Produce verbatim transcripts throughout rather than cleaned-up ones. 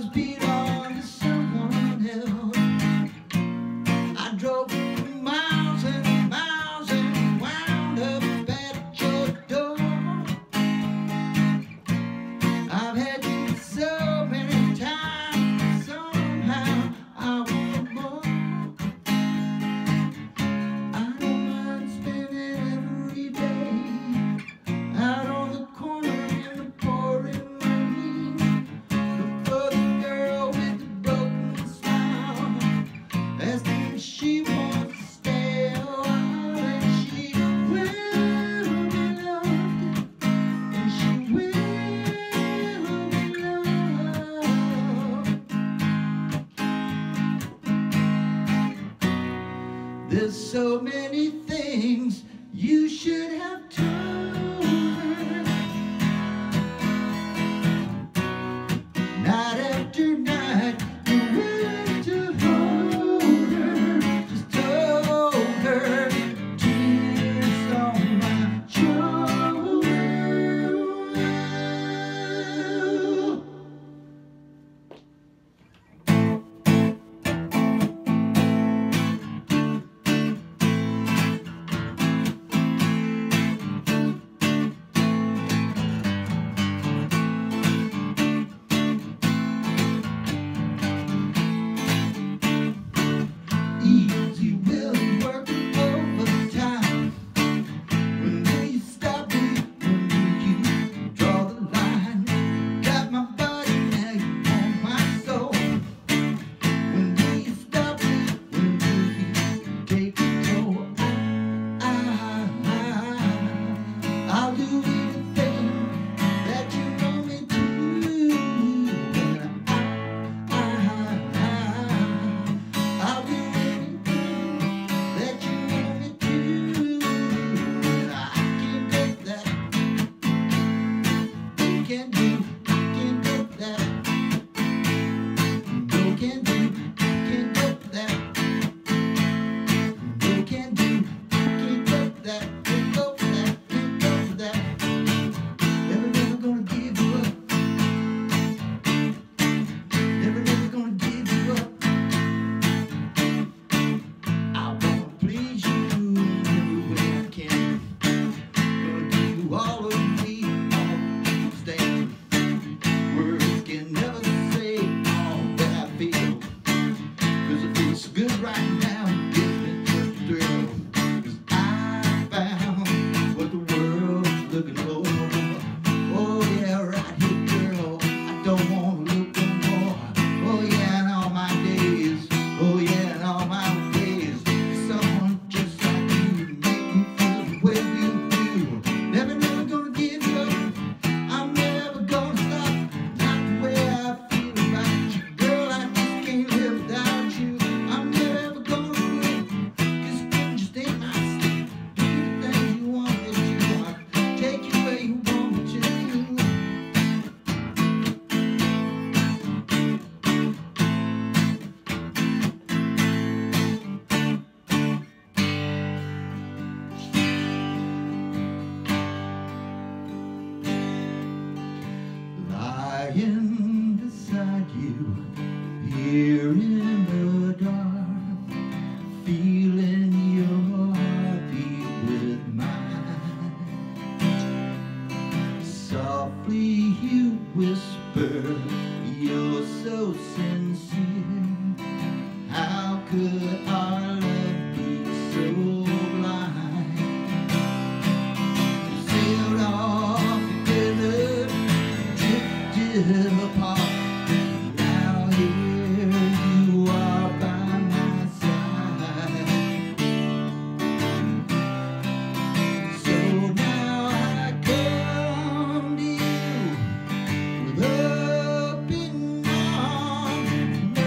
beat on to someone else. I drove miles and miles and wound up at your door. I've had you so many times, somehow I want more. I don't mind spending every day out on the corner in the pouring rain. Look for the girl with the broken smile, asking if she wants to stay a while, and she will be loved, and she will be loved. There's so many things you should have told her. Night after night, you willing to hold her. Just told her, tears on my shoulder. Easy will working overtime. When will you stop me? When will you draw the line? Got my body, now you want my soul. When will you stop me? When will you take control? I, I, I'll do anything that you want me to. And I, I, I'll do anything that you want me to. I can't get that. You can do. I can't get that. No can do. Can't get that. No can do. Can't get that. Can't go for that. Can't go for that. Never, never gonna give you up. Never, never gonna give you up. I wanna please you every way I can. Gonna do all of me, all stand. Words can never say all that I feel. Cause it feels so good right now, gives me such a thrill. Cause I found what the world's looking for. Oh yeah, right here, girl, I don't wanna look no more. Oh yeah, in all my days, oh yeah, in all my days, someone just like you to make me feel the way you do. Never, never gonna give you up. I'm never gonna stop. Not the way I feel about you, girl. I just can't live without you. I'm never gonna quit. Cause you just ain't my sleep. Do the things you want that you want. Take you where you want me to. Lying beside you here in the dark, feeling your heartbeat with mine. Softly you whisper, you're so sincere. How could our love be so blind? We sailed off together, drifted apart. Now here you are by my side. So now I come to you with open arms.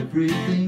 everything